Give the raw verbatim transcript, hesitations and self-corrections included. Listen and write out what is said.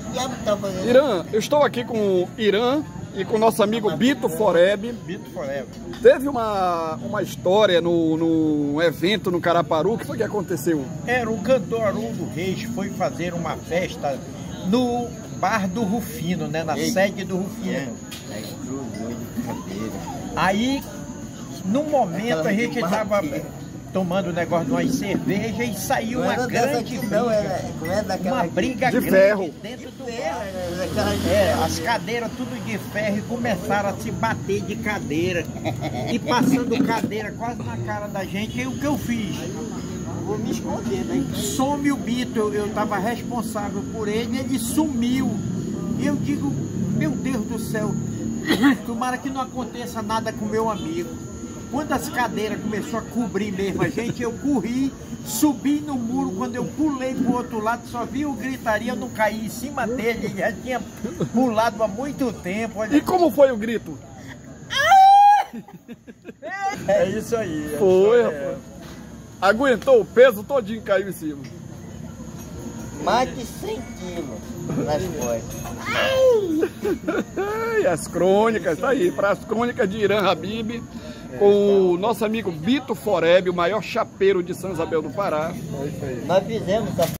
diabo tá fazendo? Irã, eu estou aqui com o Irã e com o nosso amigo Bito Foreb. Bito Foreb. Teve uma, uma história no, no evento no Caraparu. O que foi que aconteceu? Era o cantor Haroldo Reis, foi fazer uma festa no bar do Rufino, né? Na Ei, sede do Rufino. É, é de cadeira. Aí, no momento, Aquela a gente de estava bater. tomando um negócio de umas cervejas e saiu Não uma era dessa grande aqui, briga. não, era, não é daquela Uma aqui. briga De grande ferro. dentro do É, bar. era daquela de É, ferro. as cadeiras tudo de ferro e começaram a se bater de cadeira. E passando cadeira quase na cara da gente. E o que eu fiz? Vou me esconder, né? Some o Bito, eu, eu tava responsável por ele, ele sumiu. E eu digo, meu Deus do céu, tomara que não aconteça nada com meu amigo. Quando as cadeiras começou a cobrir mesmo a gente, eu corri, subi no muro, quando eu pulei pro outro lado, só vi o gritaria, eu não caí em cima dele, ele já tinha pulado há muito tempo. Olha. E como foi o grito? É isso aí. Foi, é. rapaz. Aguentou o peso todinho que caiu em cima. Mais de cem quilos nas costas. E as crônicas, tá aí, para as crônicas de Irã Habib, com o nosso amigo Bito Foreb, o maior chapeiro de São Isabel do Pará. Nós fizemos a